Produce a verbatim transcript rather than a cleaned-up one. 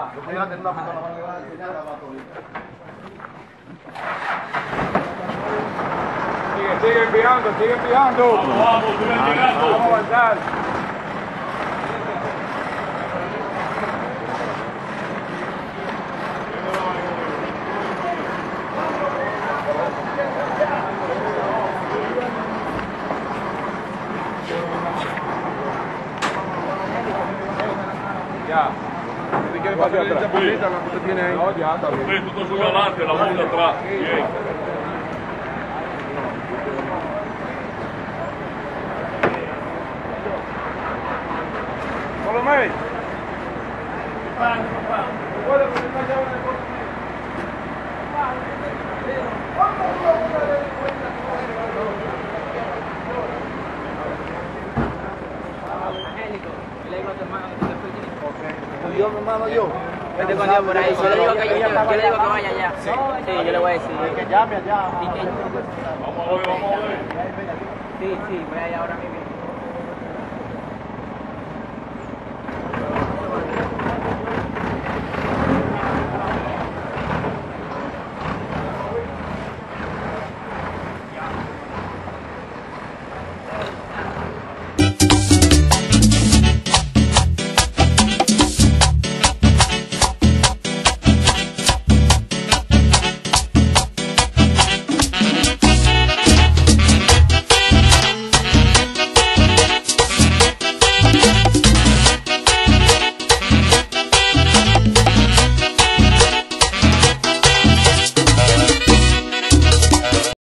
Yo podía tener una pistola más grande. Sigue, sigue enviando, sigue enviando. Vamos, vamos, sigue enviando. Vamos a avanzar. Ya. Si quieres pasar esa bolita, la que usted tiene ahí. No, ya, está bien. Sí, tú te subes adelante, la bunda atrás. Bien. Solomé. Yo, mi hermano, yo. Yo te contigo por ahí. Yo le digo que, yo, yo le digo que vaya allá. Sí, sí, yo le voy a decir. Que llame allá. Vamos a ver, vamos a ver. Sí, sí, voy allá ahora mismo.